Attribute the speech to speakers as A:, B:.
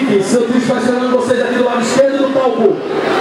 A: seguinte, seu Cristo vai esperando vocês aqui do lado esquerdo do palco.